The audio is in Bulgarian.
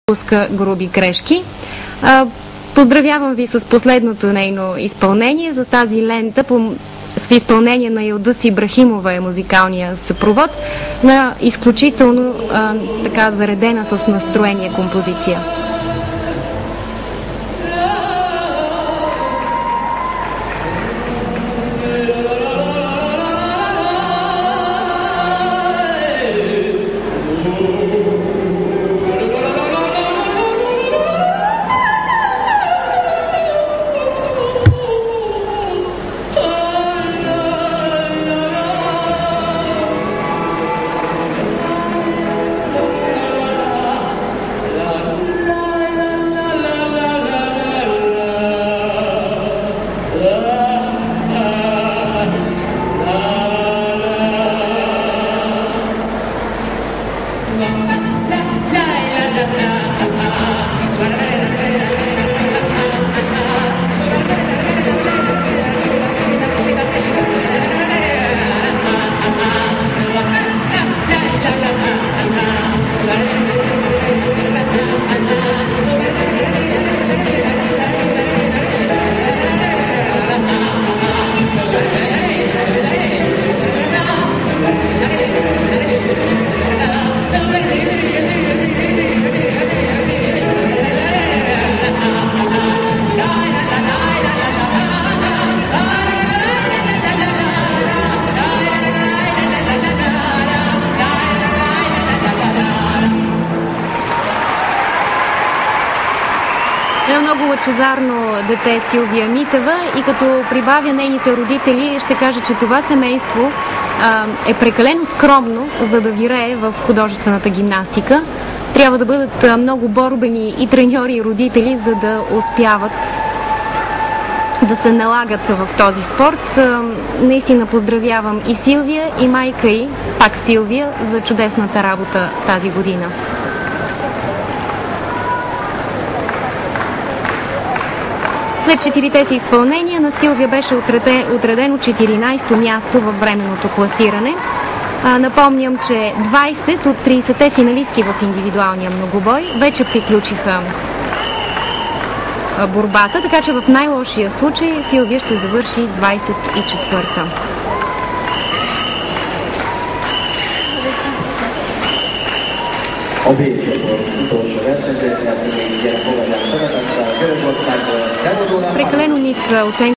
пуска груби грешки. Поздравявам ви с последното нейно изпълнение. За тази лента в изпълнение на Илдъс Ибрахимова е музикалния съпровод на изключително така заредена с настроение композиция. Много лъчезарно дете Силвия Митева и като прибавя нейните родители, ще кажа, че това семейство е прекалено скромно, за да вирее в художествената гимнастика. Трябва да бъдат много борбени и треньори и родители, за да успяват да се налагат в този спорт. Наистина поздравявам и Силвия, и майка й, пак Силвия, за чудесната работа тази година. След 4-те си изпълнения на Силвия беше отредено 14-то място във временното класиране. Напомням, че 20 от 30-те финалистки в индивидуалния многобой вече приключиха борбата, така че в най-лошия случай Силвия ще завърши 24-та. A B-csoport utolsó versenyzőknek még ilyen fogadás szeretettel Görögországból. Прекалено ниска оценка